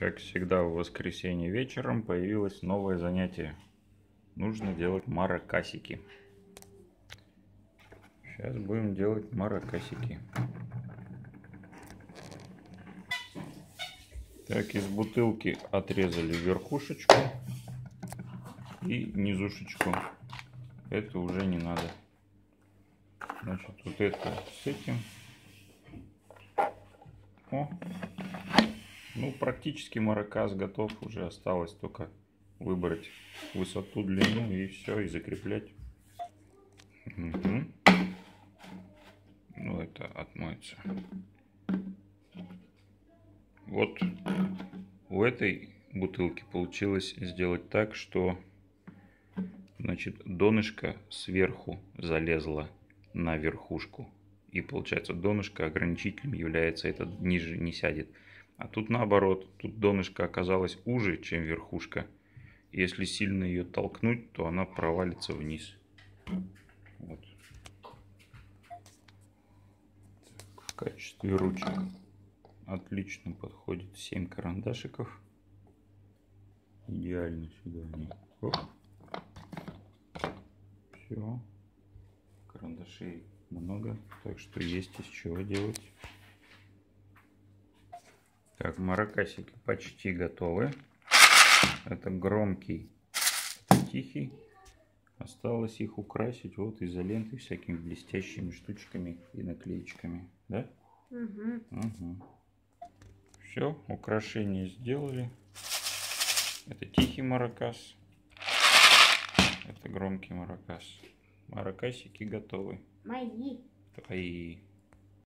Как всегда, в воскресенье вечером появилось новое занятие. Нужно делать маракасики. Сейчас будем делать маракасики. Так, из бутылки отрезали верхушечку и низушечку. Это уже не надо. Значит, вот это с этим. О! Ну, практически маракас готов. Уже осталось только выбрать высоту, длину и все, и закреплять. Угу. Ну, это отмоется. Вот у этой бутылки получилось сделать так, что, значит, донышко сверху залезло на верхушку. И получается, донышко ограничителем является, это ниже не сядет. А тут наоборот, тут донышко оказалось уже, чем верхушка. Если сильно ее толкнуть, то она провалится вниз. Вот. Так, в качестве ручек отлично подходит 7 карандашиков. Идеально сюда они. Оп. Все. Карандашей много, так что есть из чего делать. Так, маракасики почти готовы. Это громкий, это тихий. Осталось их украсить вот изолентой, всякими блестящими штучками и наклеечками. Да? Угу. Все, украшения сделали. Это тихий маракас. Это громкий маракас. Маракасики готовы. Мои. Твои.